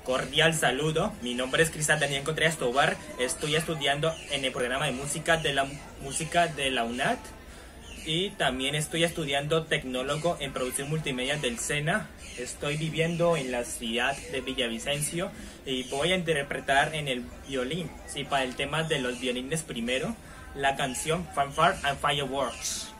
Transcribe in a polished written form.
Cordial saludo, mi nombre es Cristal Daniel Contreras Tobar, estoy estudiando en el programa de música de la UNAD y también estoy estudiando tecnólogo en producción multimedia del SENA. Estoy viviendo en la ciudad de Villavicencio y voy a interpretar en el violín, para el tema de los violines primero, la canción Fanfare and Fireworks.